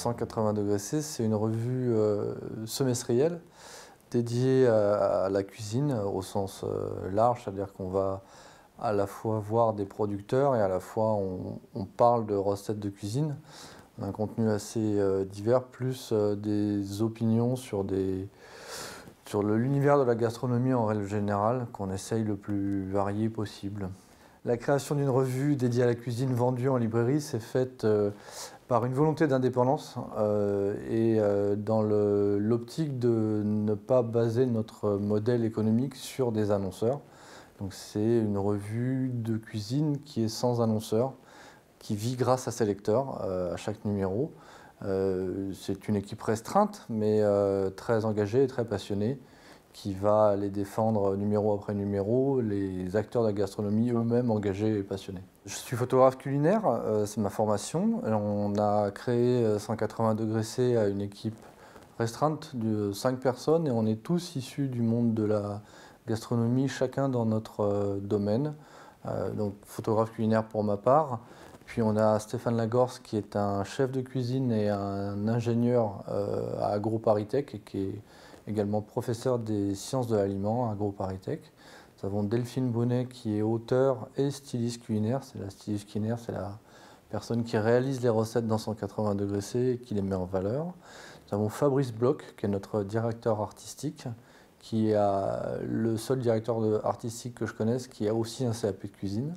180°C, c'est une revue semestrielle dédiée à la cuisine au sens large, c'est-à-dire qu'on va à la fois voir des producteurs et à la fois on parle de recettes de cuisine. On a un contenu assez divers, plus des opinions sur l'univers de la gastronomie en règle générale, qu'on essaye le plus varié possible. La création d'une revue dédiée à la cuisine vendue en librairie s'est faite par une volonté d'indépendance et dans l'optique de ne pas baser notre modèle économique sur des annonceurs. Donc c'est une revue de cuisine qui est sans annonceur, qui vit grâce à ses lecteurs à chaque numéro. C'est une équipe restreinte, mais très engagée et très passionnée, qui va aller défendre numéro après numéro les acteurs de la gastronomie eux-mêmes engagés et passionnés. Je suis photographe culinaire, c'est ma formation. On a créé 180°C à une équipe restreinte de 5 personnes et on est tous issus du monde de la gastronomie, chacun dans notre domaine. Donc photographe culinaire pour ma part. Puis on a Stéphane Lagorce qui est un chef de cuisine et un ingénieur à AgroParisTech et qui est également professeur des sciences de l'aliment à AgroParisTech. Nous avons Delphine Bonnet qui est auteur et styliste culinaire. La styliste culinaire, c'est la personne qui réalise les recettes dans 180°C et qui les met en valeur. Nous avons Fabrice Bloch qui est notre directeur artistique, qui est le seul directeur artistique que je connaisse qui a aussi un CAP de cuisine.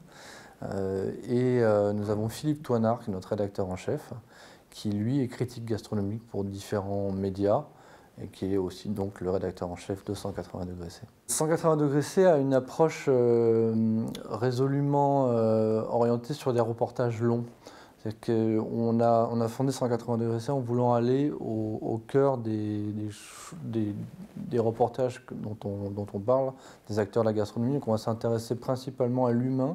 Nous avons Philippe Toinard, qui est notre rédacteur en chef, qui lui est critique gastronomique pour différents médias et qui est aussi donc le rédacteur en chef de 180°C. 180°C a une approche résolument orientée sur des reportages longs. On a fondé 180°C en voulant aller au cœur des reportages dont on parle, des acteurs de la gastronomie. Donc on va s'intéresser principalement à l'humain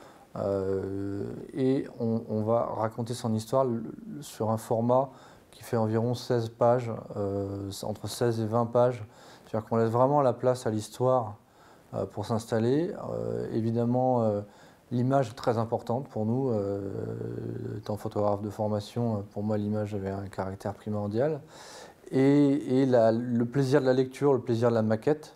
et on va raconter son histoire sur un format qui fait environ 16 pages, entre 16 et 20 pages. C'est-à-dire qu'on laisse vraiment la place à l'histoire pour s'installer. Évidemment, l'image est très importante pour nous. Étant photographe de formation, pour moi, l'image avait un caractère primordial. Et le plaisir de la lecture, le plaisir de la maquette,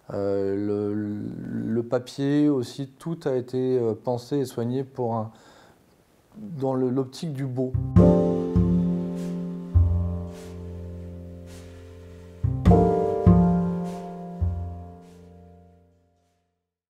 le papier aussi, tout a été pensé et soigné dans l'optique du beau.